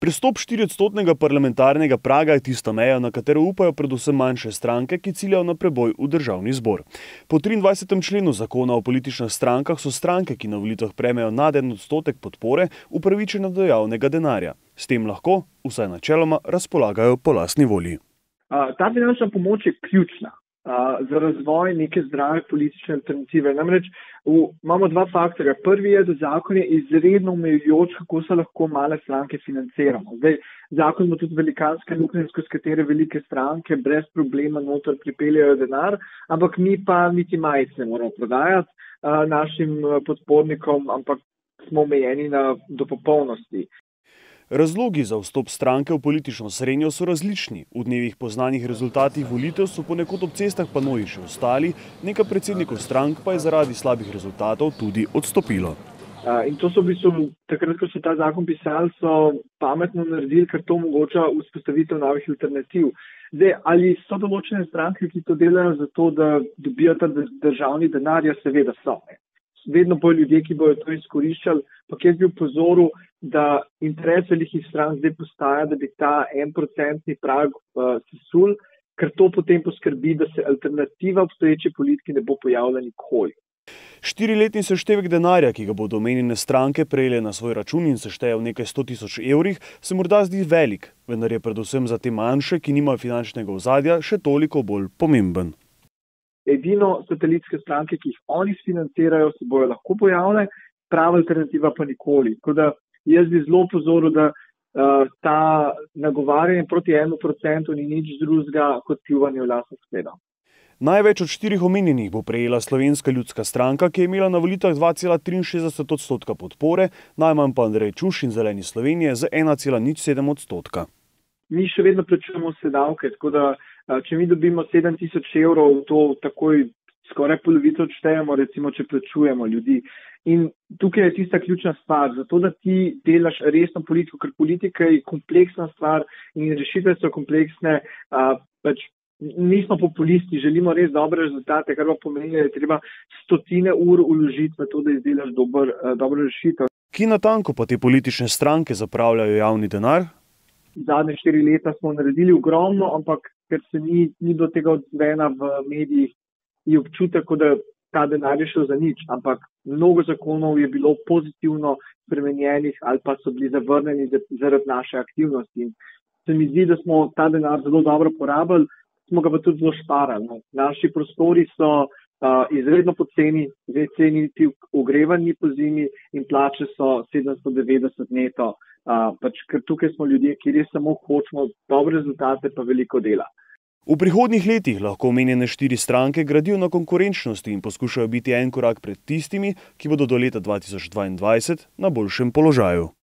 Prestop 4-odstotnega parlamentarnega praga je tista meja, na katero upajo predvsem manjše stranke, ki ciljajo na preboj v državni zbor. Po 23. členu zakona o političnih strankah so stranke, ki na volitvah prejmejo nad 1% podpore, upravičene do javnega denarja. S tem lahko, vsaj načeloma, razpolagajo po lastni volji. Ta finančna pomoč je ključna za razvoj neke zdrave politične alternative. Namreč imamo dva faktorja. Prvi je, da zakon je izredno omejujoč, kako se lahko male stranke financiramo. Zdaj, zakon ima tudi velikanske luknje, skozi katere velike stranke brez problema noter pripeljajo denar, ampak mi pa niti majic ne moramo prodajati našim podpornikom, ampak smo omejeni do popolnosti. Razlogi za vstop stranke v politično srenjo so različni. V dnevih po znanih rezultatih volitev so ponekod ob cestah panoji še ostali, nekaj predsednikov strank pa je zaradi slabih rezultatov tudi odstopilo. In to so v bistvu, takrat, ko so ta zakon pisali, so pametno naredili, ker to omogoča vzpostavitev novih alternativ. Zdaj, ali so določene stranke, ki to delajo zato, da dobijo ta državni denar, ja seveda so. Vedno bojo ljudje, ki bojo to izkoriščali, pa jaz bi upozoril, da interes velikih strank zdaj postaja, da bi ta 1% prag sesul, ker to potem poskrbi, da se alternativa obstoječi politiki ne bo pojavila nikoli. 4-letni seštevek denarja, ki ga bodo omenjene stranke prejele na svoj račun in se šteje v nekaj 100 tisoč evrih, se morda zdi velik, vendar je predvsem za te manjše, ki nimajo finančnega ozadja, še toliko bolj pomemben. Edino satelitske stranke, ki jih oni financirajo, se bojo lahko pojavile, prava alternativa pa nikoli. Tako da jaz bi zelo opozoril, da ta nagovarjanje proti 1% ni nič drugega kot pljuvanje v lastno skledo. Največ od 4 omenjenih bo prejela Slovenska ljudska stranka, ki je imela na volitvah 2,63% podpore, najmanj pa Andrej Čuš in Zeleni Slovenije z 1,07%. Mi še vedno plačujemo vse davke, tako da če mi dobimo 7 tisoč evrov, to takoj skoraj polovico odštejemo, recimo, če plačujemo ljudi. In tukaj je tista ključna stvar, zato da ti delaš resno politiko, ker politika je kompleksna stvar in rešitve so kompleksne, nismo populisti, želimo res dobre rezultate, kar pa pomeni, da je treba stotine ur vložiti v to, da izdelaš dobro rešitev. Kje natanko pa te politične stranke zapravljajo javni denar? Zadnje 4 leta smo naredili ogromno, ampak ker se ni do tega odzvena v medijih, je občutek, da ta denar je šel za nič, ampak mnogo zakonov je bilo pozitivno spremenjenih ali pa so bili zavrnjeni zaradi naše aktivnosti. In se mi zdi, da smo ta denar zelo dobro porabili, smo ga pa tudi zelo šparali. Naši prostori so izredno poceni, zdaj ceniti ogrevanje po zimi in plače so 790 neto. Ker tukaj smo ljudje, ki res samo hočemo dobre rezultate pa veliko dela. V prihodnjih letih lahko omenjene 4 stranke gradijo na konkurenčnosti in poskušajo biti en korak pred tistimi, ki bodo do leta 2022 na boljšem položaju.